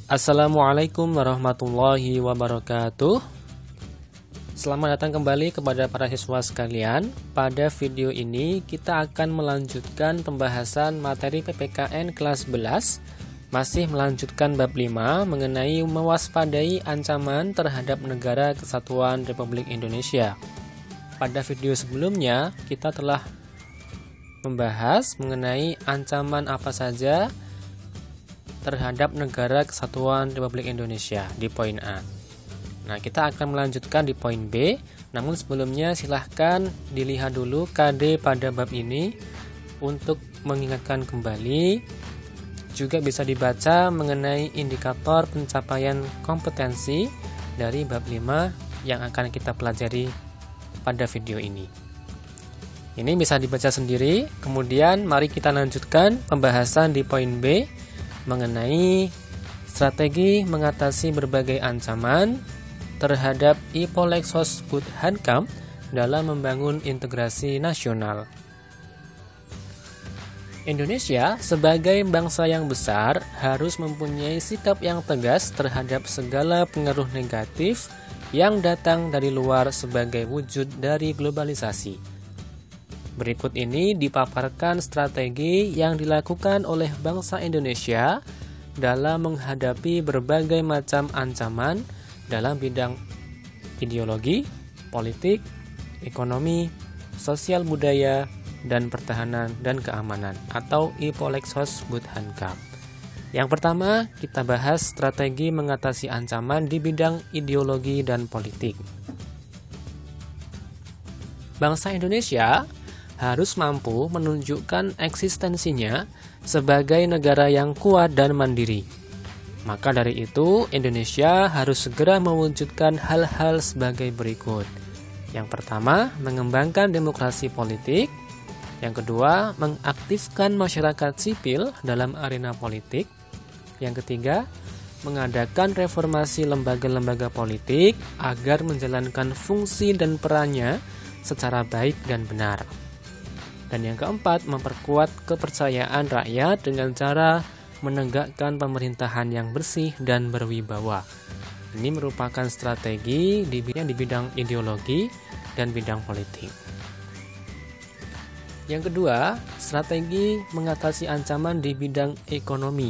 Assalamualaikum warahmatullahi wabarakatuh. Selamat datang kembali kepada para siswa sekalian. Pada video ini kita akan melanjutkan pembahasan materi PPKN kelas 11. Masih melanjutkan bab 5 mengenai mewaspadai ancaman terhadap Negara Kesatuan Republik Indonesia. Pada video sebelumnya kita telah membahas mengenai ancaman apa saja terhadap Negara Kesatuan Republik Indonesia di poin A. Nah, kita akan melanjutkan di poin B. Namun sebelumnya silahkan dilihat dulu KD pada bab ini untuk mengingatkan kembali. Juga bisa dibaca mengenai indikator pencapaian kompetensi dari bab 5 yang akan kita pelajari pada video ini. Ini bisa dibaca sendiri. Kemudian mari kita lanjutkan pembahasan di poin B mengenai strategi mengatasi berbagai ancaman terhadap Ipolexos-Butt-Hankam dalam membangun integrasi nasional. Indonesia sebagai bangsa yang besar harus mempunyai sikap yang tegas terhadap segala pengaruh negatif yang datang dari luar sebagai wujud dari globalisasi. Berikut ini dipaparkan strategi yang dilakukan oleh bangsa Indonesia dalam menghadapi berbagai macam ancaman dalam bidang ideologi, politik, ekonomi, sosial budaya, dan pertahanan dan keamanan atau Ipolexos-Butt-Hankam. Yang pertama, kita bahas strategi mengatasi ancaman di bidang ideologi dan politik. Bangsa Indonesia harus mampu menunjukkan eksistensinya sebagai negara yang kuat dan mandiri. Maka dari itu, Indonesia harus segera mewujudkan hal-hal sebagai berikut. Yang pertama, mengembangkan demokrasi politik. Yang kedua, mengaktifkan masyarakat sipil dalam arena politik. Yang ketiga, mengadakan reformasi lembaga-lembaga politik agar menjalankan fungsi dan perannya secara baik dan benar. Dan yang keempat, memperkuat kepercayaan rakyat dengan cara menegakkan pemerintahan yang bersih dan berwibawa. Ini merupakan strategi di bidang ideologi dan bidang politik. Yang kedua, strategi mengatasi ancaman di bidang ekonomi.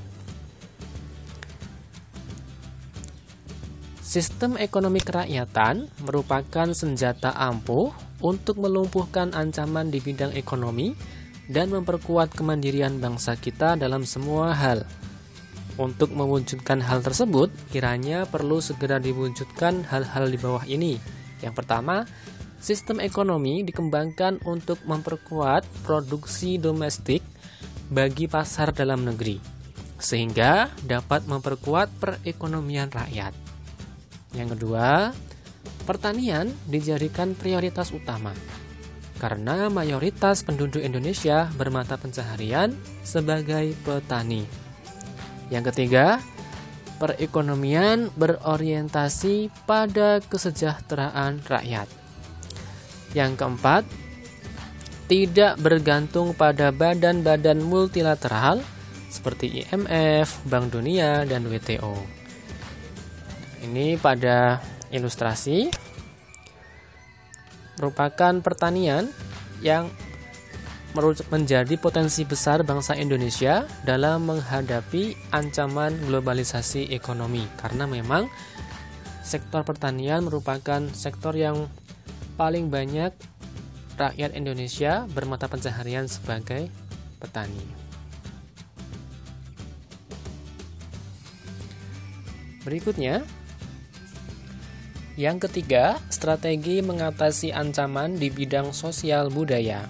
Sistem ekonomi kerakyatan merupakan senjata ampuh untuk melumpuhkan ancaman di bidang ekonomi dan memperkuat kemandirian bangsa kita dalam semua hal. Untuk mewujudkan hal tersebut, kiranya perlu segera diwujudkan hal-hal di bawah ini. Yang pertama, sistem ekonomi dikembangkan untuk memperkuat produksi domestik bagi pasar dalam negeri, sehingga dapat memperkuat perekonomian rakyat. Yang kedua, pertanian dijadikan prioritas utama karena mayoritas penduduk Indonesia bermata pencaharian sebagai petani. Yang ketiga, perekonomian berorientasi pada kesejahteraan rakyat. Yang keempat, tidak bergantung pada badan-badan multilateral seperti IMF, Bank Dunia, dan WTO. Ini pada ilustrasi merupakan pertanian yang menjadi potensi besar bangsa Indonesia dalam menghadapi ancaman globalisasi ekonomi, karena memang sektor pertanian merupakan sektor yang paling banyak rakyat Indonesia bermata pencaharian sebagai petani. Berikutnya, yang ketiga, strategi mengatasi ancaman di bidang sosial budaya.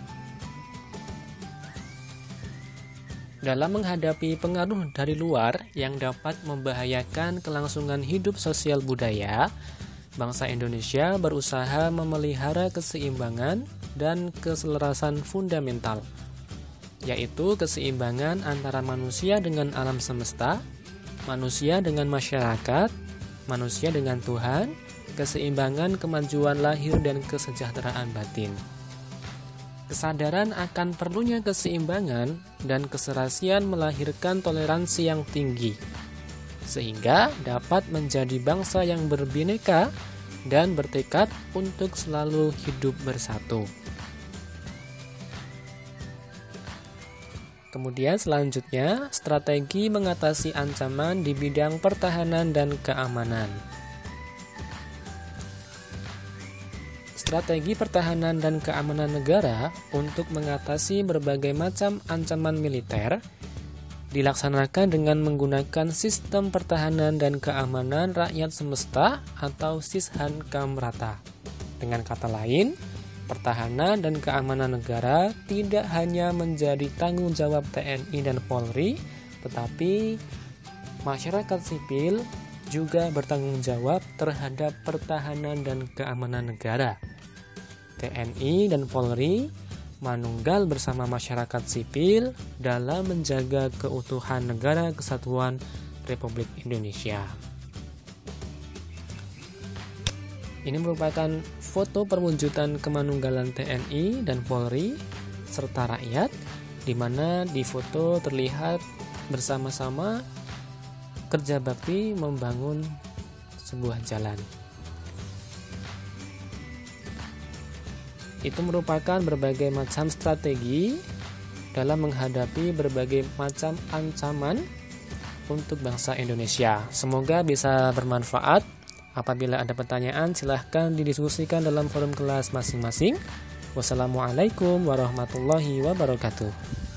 Dalam menghadapi pengaruh dari luar yang dapat membahayakan kelangsungan hidup sosial budaya, bangsa Indonesia berusaha memelihara keseimbangan dan keselarasan fundamental, yaitu keseimbangan antara manusia dengan alam semesta, manusia dengan masyarakat, manusia dengan Tuhan, keseimbangan kemajuan lahir dan kesejahteraan batin. Kesadaran akan perlunya keseimbangan dan keserasian melahirkan toleransi yang tinggi, sehingga dapat menjadi bangsa yang berbineka dan bertekad untuk selalu hidup bersatu. Kemudian selanjutnya, strategi mengatasi ancaman di bidang pertahanan dan keamanan. Strategi pertahanan dan keamanan negara untuk mengatasi berbagai macam ancaman militer dilaksanakan dengan menggunakan sistem pertahanan dan keamanan rakyat semesta atau SISHANKAMRATA. Dengan kata lain, pertahanan dan keamanan negara tidak hanya menjadi tanggung jawab TNI dan Polri, tetapi masyarakat sipil juga bertanggung jawab terhadap pertahanan dan keamanan negara. TNI dan Polri manunggal bersama masyarakat sipil dalam menjaga keutuhan Negara Kesatuan Republik Indonesia. Ini merupakan foto perwujudan kemanunggalan TNI dan Polri serta rakyat, di mana di foto terlihat bersama-sama kerja bakti membangun sebuah jalan. Itu merupakan berbagai macam strategi dalam menghadapi berbagai macam ancaman untuk bangsa Indonesia. Semoga bisa bermanfaat. Apabila ada pertanyaan, silahkan didiskusikan dalam forum kelas masing-masing. Wassalamualaikum warahmatullahi wabarakatuh.